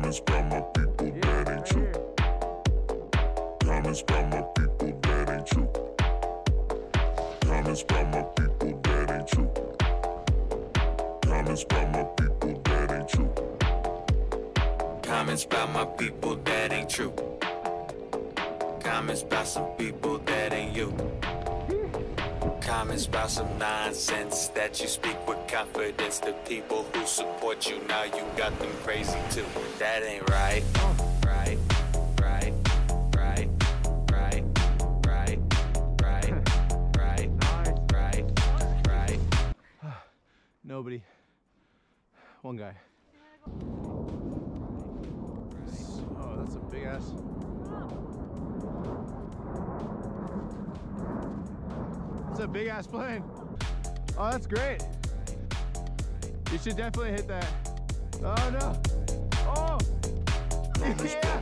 Comments about my people that ain't true. Comments about my people that ain't true. Comments about my people that ain't true. Comments about my people that ain't true. Comments about my people that ain't true. Comments about some people that ain't you. Comments about some nonsense that you speak with confidence. The people who support you now, you got them crazy too. That ain't right. Right, right, right, right, right, right, right, right, right. Nobody. One guy. Oh, that's a big ass. It's a big ass plane. Oh, that's great. You should definitely hit that. Oh no. Oh. Yeah.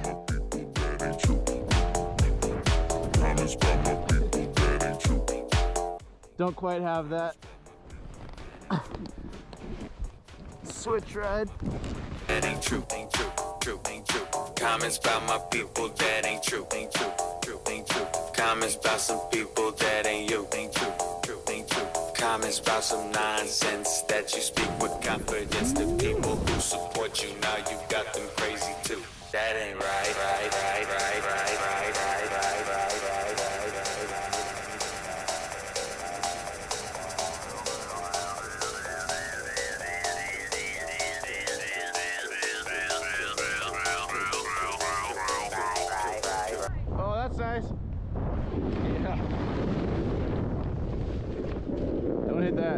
Don't quite have that. Switch ride. That ain't true, ain't true, true, ain't true. Comments about my people that ain't true, ain't true, true, ain't true. Comments about some people that ain't you, ain't true, true, ain't true. Comments about some nonsense that you speak with confidence. The people who support you now, you got them crazy too. That ain't right, right, right, right, right, right, right, right, right, right, right, right. Oh, that's nice. Yeah. Don't hit that.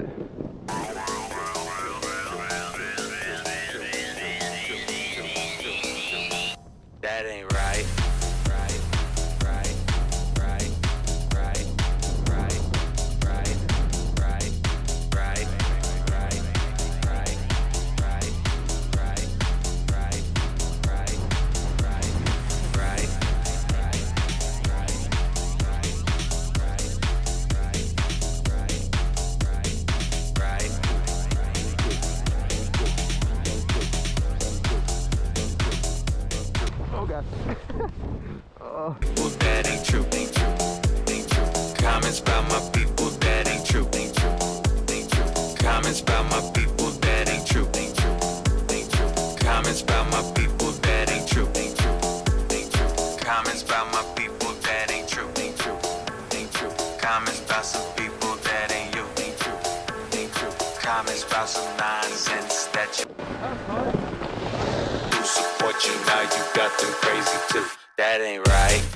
That ain't right. Right, right, right, right, right, right, right, right, right, right, right, right, right, right, right, right. Oh god. Oh. People that ain't true, ain't true, ain't true. Comments about my people that ain't true, ain't true, ain't true. Comments about my people that ain't true, ain't true, ain't true. Comments about my people that ain't true, ain't true, ain't true. Comments about my people that ain't true, ain't true, ain't true. Comments about some people that ain't you, ain't true, ain't true. Comments about some nonsense that you who support you now, you got them crazy too. That ain't right.